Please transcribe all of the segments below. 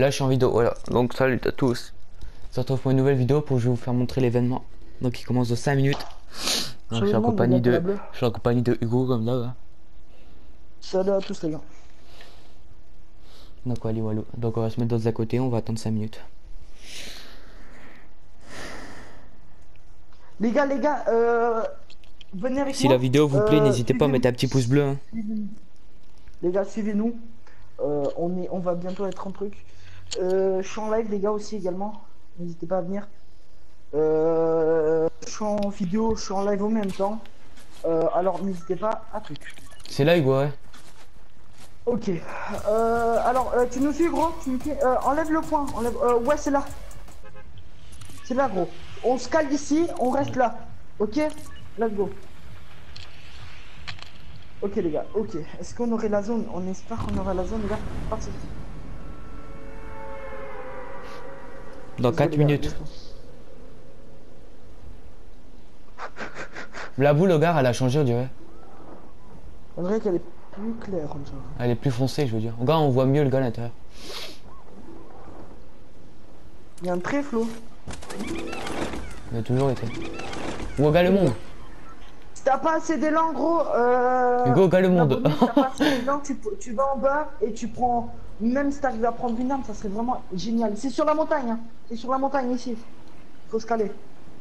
Là je suis en vidéo, voilà. Donc salut à tous. On se retrouve pour une nouvelle vidéo pour je vais vous faire montrer l'événement. Donc il commence dans 5 minutes. Donc, je suis en compagnie de Hugo comme là. Salut à tous les gars. Donc allez, voilà. Donc on va se mettre dans à côté, on va attendre 5 minutes. Venez avec Si moi. la vidéo vous plaît, n'hésitez pas à mettre un petit pouce bleu. Hein. Les gars, suivez-nous. On va bientôt être en truc. Je suis en live les gars aussi également. N'hésitez pas à venir. Je suis en vidéo, je suis en live en même temps. Alors n'hésitez pas à truc. C'est là Hugo, ouais. Ok. Tu nous suis gros, tu nous suis. Enlève le point. Enlève. Ouais, c'est là. C'est là gros. On se cale ici, on reste là. Ok. Let's go. Ok les gars, ok. Est-ce qu'on aurait la zone? On espère qu'on aura la zone les gars. Parti. Dans 4 minutes. La boule au gars, elle a changé, on dirait. On dirait qu'elle est plus claire, on dirait. Elle est plus foncée, je veux dire. Au gars, on voit mieux le gars à l'intérieur. Il y a un trèfle. Il a toujours été. Ou au gars le monde. Si t'as pas assez d'élan, gros. Hugo, au gars le monde. Si t'as pas assez d'élan, tu vas en bas et tu prends. Même si t'arrives à prendre une arme, ça serait vraiment génial. C'est sur la montagne, hein. C'est sur la montagne ici. Faut se caler.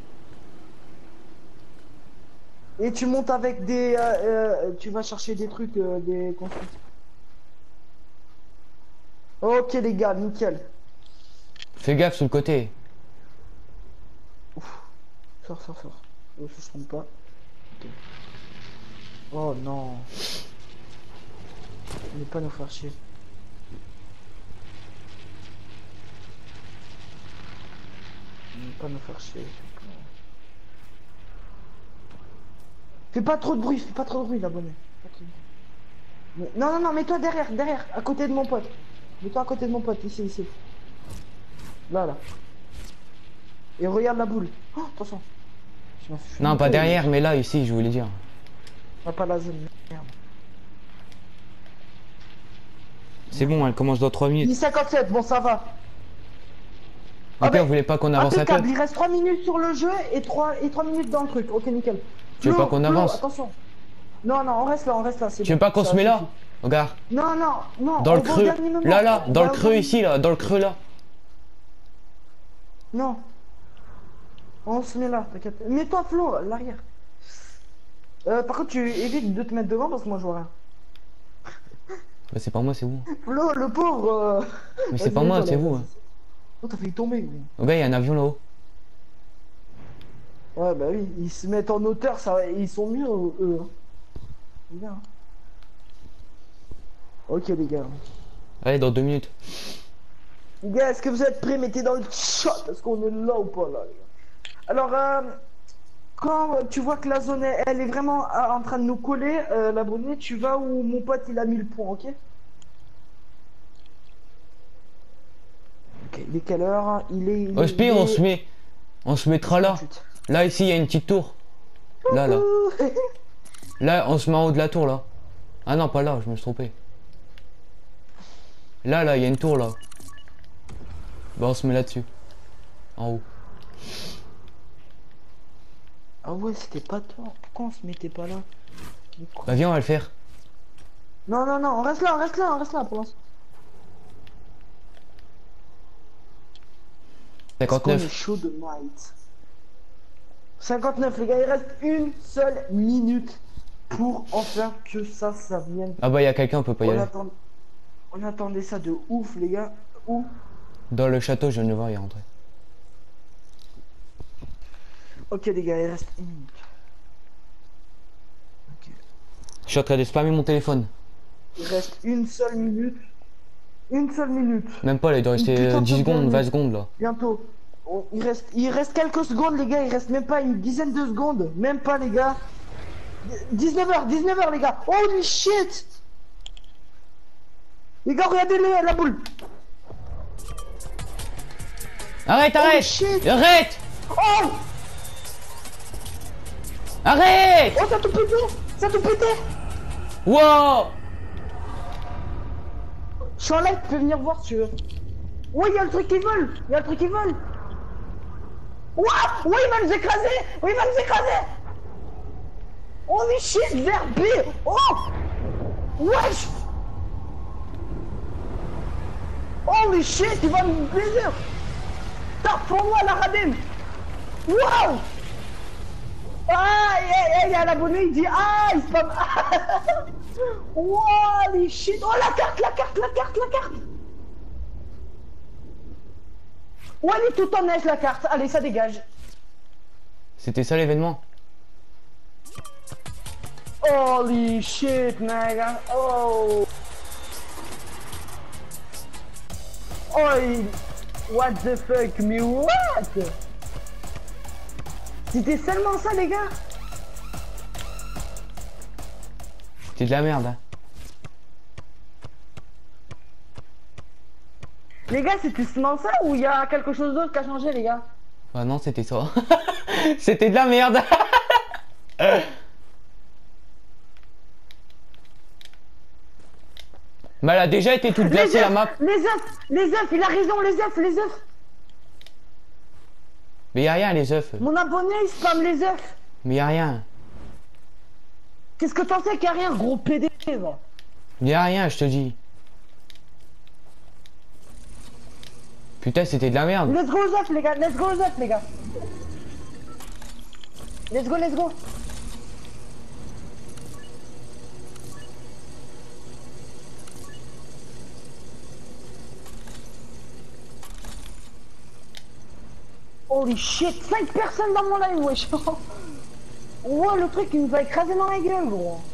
Et tu montes avec des. Tu vas chercher des trucs, des constructions. Ok les gars, nickel. Fais gaffe sur le côté. Ouf. Sors. Je ne trompe pas. Okay. Oh non. Ne pas nous faire chier. Ne pas nous faire chier. Fais pas trop de bruit, l'abonné. Non, mets-toi derrière, à côté de mon pote. Mets-toi à côté de mon pote, ici. Là. Et regarde la boule. Oh, attention. Non, pas derrière, mais là, ici, je voulais dire. Ah, pas la zone, merde. C'est bon, elle commence dans 3 minutes. 10,57, bon, ça va. Ok, on voulait pas qu'on avance un peu. Il reste 3 minutes sur le jeu et 3 minutes dans le truc. Ok, nickel. Tu veux pas qu'on avance? Attention. Non, on reste là. Tu veux pas qu'on se met là? Regarde. Non. Dans le creux. Là, dans le creux ici, là. Dans le creux là. Non. On se met là, t'inquiète. Mets-toi Flo, l'arrière. Par contre, tu évites de te mettre devant parce que moi je vois rien. Bah, c'est pas moi, c'est vous. Flo, le pauvre. Mais c'est pas moi, c'est vous. Hein. Oh, t'as failli tomber. Oh, gars, il y a un avion là-haut. Ouais, bah oui, ils se mettent en hauteur, ça, ils sont mieux eux. Bien. Ok, les gars. Allez, dans 2 minutes. Les gars, est-ce que vous êtes prêts? Mettez dans le chat. Est-ce qu'on est là ou pas là, les gars? Alors, quand tu vois que la zone elle est vraiment en train de nous coller, l'abonné, tu vas où mon pote il a mis le point, ok? Ok, il est quelle heure? Au pire, on se mettra là. Là, ici, il y a une petite tour. Là. Là, on se met en haut de la tour, là. Ah non, pas là, je me suis trompé. Là, il y a une tour, là. Bah, on se met là-dessus. En haut. Ah ouais, c'était pas toi. Pourquoi on se mettait pas là? Bah, viens, on va le faire. Non, on reste là pour l'instant. 59. Chaud de night. 59 les gars, il reste une seule minute pour enfin que ça vienne. Ah bah, il y a quelqu'un, on peut pas y aller. On attendait ça de ouf les gars. Où? Dans le château, je viens de le voir, il est rentré. Ok les gars, il reste une minute. Ok. Je suis en train de spammer mon téléphone. Il reste une seule minute. Même pas, là, il doit rester 10 secondes, 20 secondes là. Bientôt. Il reste quelques secondes les gars, il reste même pas une dizaine de secondes. Même pas les gars. 19h les gars. Holy shit. Les gars, regardez la boule. Arrête. Arrête. Oh. Arrête. Oh, ça te pétait. Wow. Je suis en live, tu peux venir voir si tu veux. Ouais, y'a le truc qui vole. Y'a le truc qui vole. Ouah, ouais, il va nous écraser. Ouais, il va nous écraser. Holy shit, vers B. Oh. Wesh. Holy shit, il va nous baiser. Tape pour moi, la radine. Wow. Ah, il y a l'abonné, il dit ah, il spam. Holy shit. Oh, la carte. Ouais, elle est tout en neige, la carte. Allez, ça dégage. C'était ça l'événement. Holy shit, mec. Oh. Oh. What the fuck, mais what? C'était seulement ça, les gars. C'est de la merde, hein. Les gars, c'était seulement ça ou il y a quelque chose d'autre qui a changé, les gars? Bah non, c'était ça. C'était de la merde. Mais elle a déjà été toute glacée la map. Les œufs, il a raison, les œufs. Mais y a rien les œufs. Mon abonné, il spamme les œufs. Mais y a rien. Qu'est-ce que t'en sais qu'il y a rien, gros PD, va? Y a rien, je te dis. Putain, c'était de la merde. Let's go aux œufs, les gars. Let's go. Holy shit, 5 personnes dans mon live, wesh. Ouais, le truc, il nous a écrasé dans la gueule, gros.